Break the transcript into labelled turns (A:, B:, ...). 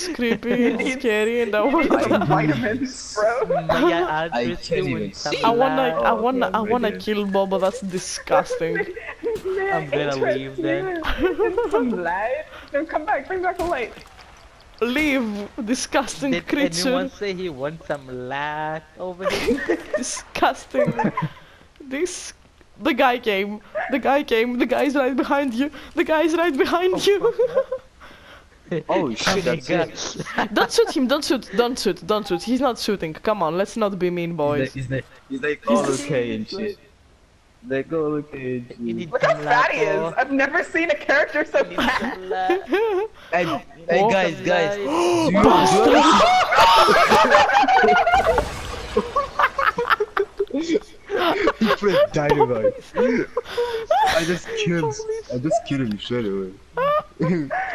A: It's creepy, it's scary, and I wanna,
B: vitamins, bro.
C: Yeah,
D: I
C: I'll
D: can't even see.
A: I wanna kill Boba. That's disgusting.
C: I'm gonna leave then.
B: Some light. No, come back. Bring back the light.
A: Leave, disgusting
C: Did
A: creature.
C: anyone say he wants some light over here?
A: Disgusting. The guy came. The guy came. The guy's right behind you. The guy's right behind you.
D: Oh shit, that's it.
A: Don't shoot him. Don't shoot. Don't shoot. Don't shoot. He's not shooting. Come on. Let's not be mean, boys.
D: He's like, oh, okay, and shit. Like, oh, okay, and
C: You
D: shit.
C: need
B: Look how
C: some
B: fat he
C: light,
B: is. I've never seen a character so fat.
D: Hey,
A: Oh,
D: guys, do you He put dynamite. I just killed him straight away.